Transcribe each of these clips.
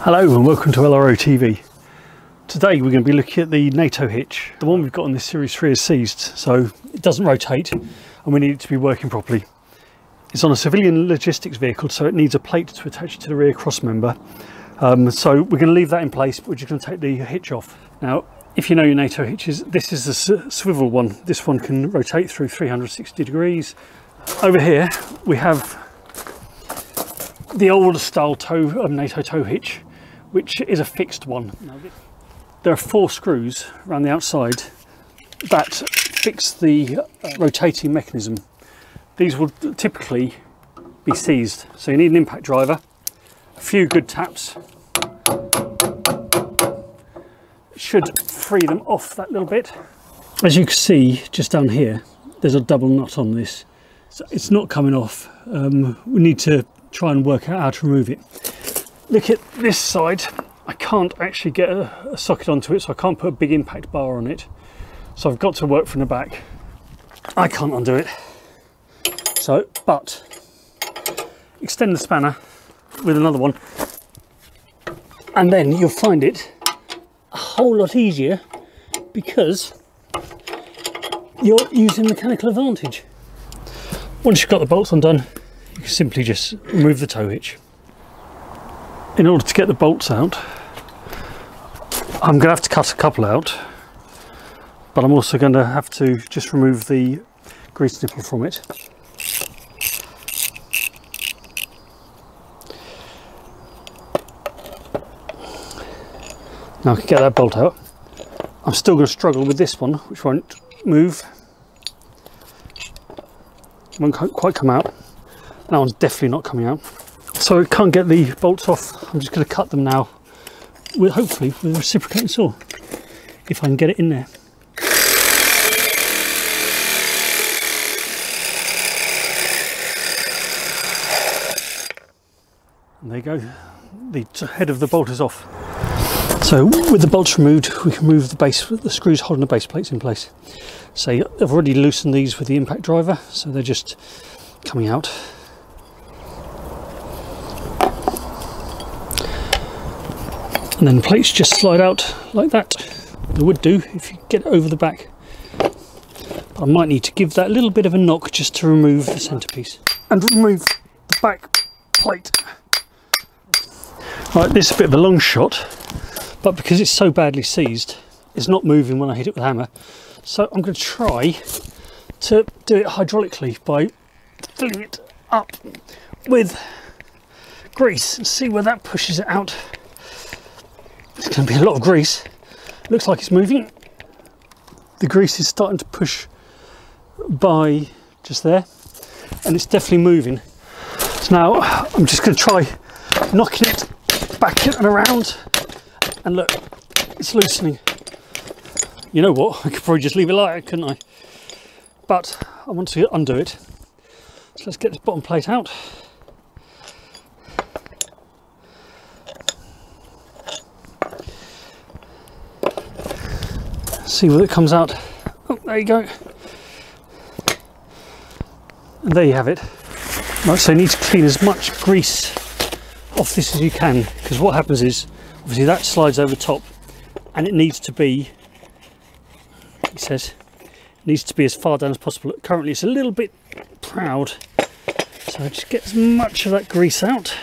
Hello and welcome to LRO TV. Today we're going to be looking at the Nato hitch. The one we've got on this Series 3 is seized, so it doesn't rotate and we need it to be working properly. It's on a civilian logistics vehicle, so it needs a plate to attach to the rear cross member. So we're going to leave that in place, but we're just going to take the hitch off. Now, if you know your Nato hitches, this is the swivel one. This one can rotate through 360 degrees. Over here we have the old style Nato tow hitch, which is a fixed one. There are 4 screws around the outside that fix the rotating mechanism. These will typically be seized, so you need an impact driver, a few good taps. Should free them off that little bit. As you can see just down here, there's a double knot on this, so it's not coming off. We need to try and work out how to remove it. Look at this side, I can't actually get a socket onto it, so I can't put a big impact bar on it, so I've got to work from the back. I can't undo it, so but extend the spanner with another one and then you'll find it a whole lot easier because you're using mechanical advantage. Once you've got the bolts undone, you can simply just remove the tow hitch. In order to get the bolts out, I'm going to have to cut a couple out, but I'm also going to have to just remove the grease nipple from it. Now I can get that bolt out. I'm still going to struggle with this one, which won't move. Won't quite come out. That one's definitely not coming out. So I can't get the bolts off. I'm just going to cut them now, hopefully with a reciprocating saw, if I can get it in there. And there you go. The head of the bolt is off. So with the bolts removed, we can move the screws holding the base plates in place. So I've already loosened these with the impact driver, so they're just coming out. And then the plates just slide out like that. They would do if you get it over the back. But I might need to give that a little bit of a knock just to remove the centerpiece and remove the back plate. Right, this is a bit of a long shot, but because it's so badly seized, it's not moving when I hit it with a hammer. So I'm going to try to do it hydraulically by filling it up with grease and see where that pushes it out. It's going to be a lot of grease. Looks like it's moving. The grease is starting to push by just there, and it's definitely moving. So now I'm just going to try knocking it back and around, and look, it's loosening. You know what, I could probably just leave it like that, couldn't I? But I want to undo it. So let's get this bottom plate out. See whether it comes out. Oh, there you go. And there you have it. Right, so you need to clean as much grease off this as you can, because what happens is, obviously that slides over the top, and it needs to be, it says, it needs to be as far down as possible. Currently it's a little bit proud, so just get as much of that grease out,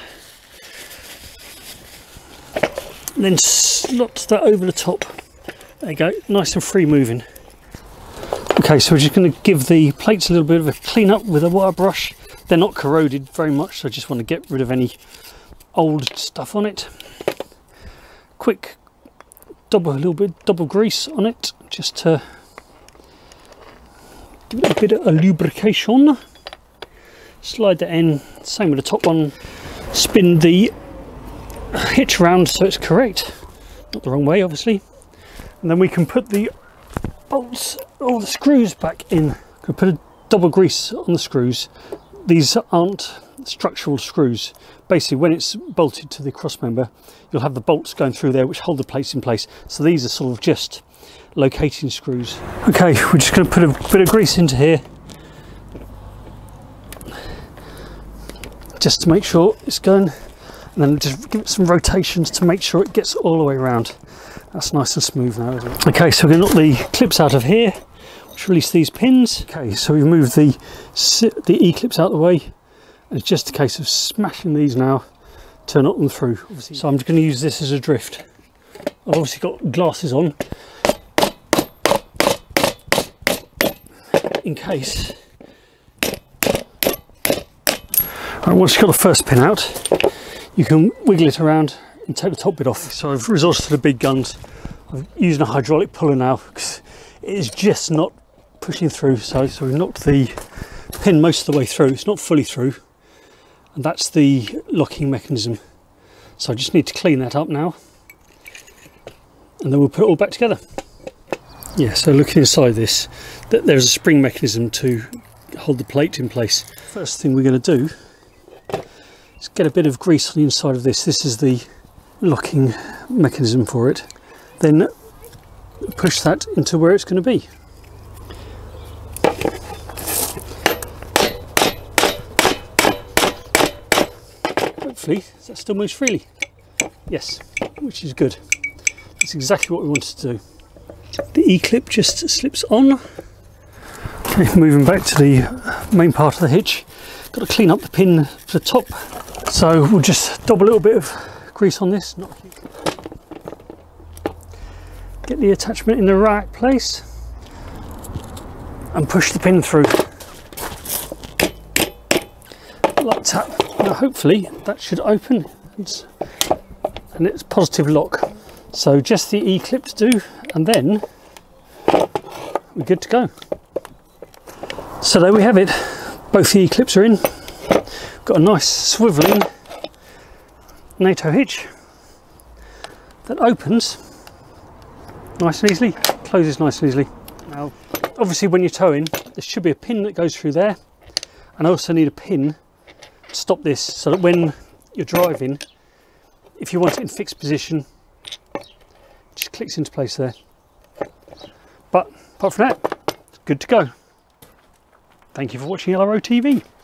and then slot that over the top. There you go, nice and free moving. Okay, so we're just going to give the plates a little bit of a clean up with a wire brush. They're not corroded very much, so I just want to get rid of any old stuff on it. Quick double grease on it, just to give it a bit of a lubrication. Slide that in, same with the top one. Spin the hitch around so it's correct, not the wrong way obviously. And then we can put the bolts, all the screws back in. Can put a double grease on the screws. These aren't structural screws. Basically, when it's bolted to the cross member, you'll have the bolts going through there which hold the plates in place. So these are sort of just locating screws. Okay, we're just going to put a bit of grease into here, just to make sure it's going and then just give it some rotations to make sure it gets all the way around. That's nice and smooth now, isn't it? Okay, so we're going to knock the clips out of here, which release these pins. Okay, so we've moved the E-clips out of the way, and it's just a case of smashing these now to knock them through. Obviously. So I'm just going to use this as a drift. I've obviously got glasses on in case. Right, once you've got the first pin out, you can wiggle it around and take the top bit off. So I've resorted to the big guns. I'm using a hydraulic puller now because it is just not pushing through. So we've knocked the pin most of the way through. It's not fully through, and that's the locking mechanism. So I just need to clean that up now, and then we'll put it all back together. Yeah, so looking inside this, there's a spring mechanism to hold the plate in place. First thing we're going to do is get a bit of grease on the inside of this. This is the locking mechanism for it. Then push that into where it's going to be. Hopefully that still moves freely. Yes, which is good. That's exactly what we wanted to do. The E-clip just slips on. Okay, moving back to the main part of the hitch. Got to clean up the pin to the top. So we'll just dab a little bit of grease on this. Get the attachment in the right place and push the pin through. Like that. Now hopefully that should open and it's positive lock. So just the E-clip to do, and then we're good to go. So there we have it. Both the E-clips are in. Got a nice swivelling Nato hitch that opens nice and easily, closes nice and easily. Now obviously when you're towing there should be a pin that goes through there, and I also need a pin to stop this so that when you're driving, if you want it in fixed position, it just clicks into place there. But apart from that, it's good to go. Thank you for watching LRO TV.